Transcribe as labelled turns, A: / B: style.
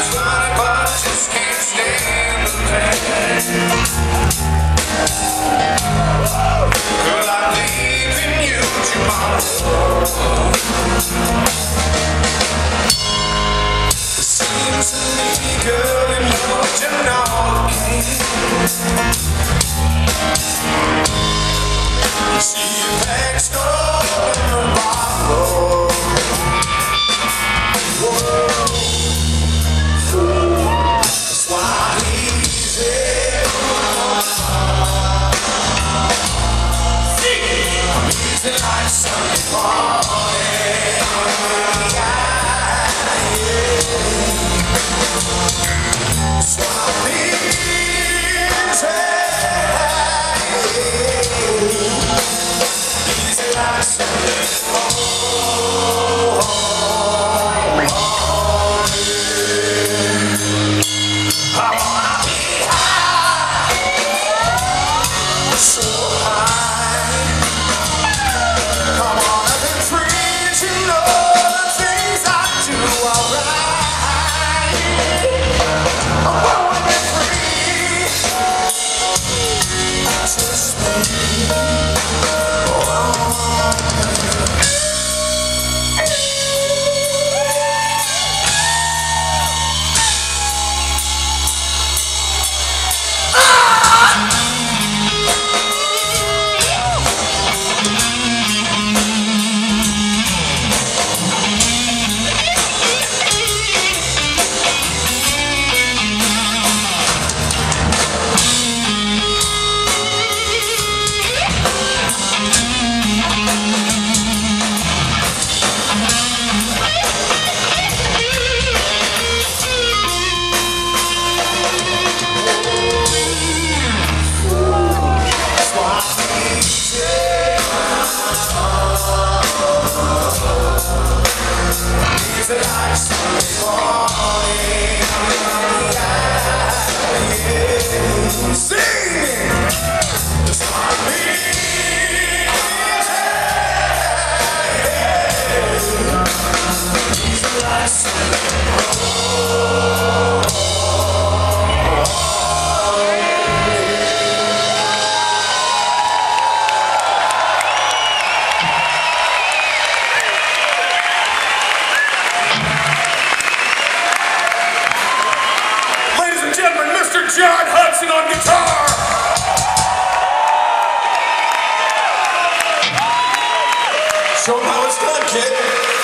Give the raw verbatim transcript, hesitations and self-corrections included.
A: funny, but I just can't stand the pain. Girl, I'm leaving you tomorrow. It seems to me, girl, you know you're not okay. You see your bags all in the bottle. That's why I'm easy. I'm easy like Sunday morning. That's why I'm easy. Easy like Sunday morning. I wanna be high, so high. I wanna be free to know the things I do alright. I wanna be free, just me. Oh, I like Sunday morning. Sing! It's like me. It's like Sunday morning. John Hudson on guitar. Show 'em how it's done, kid.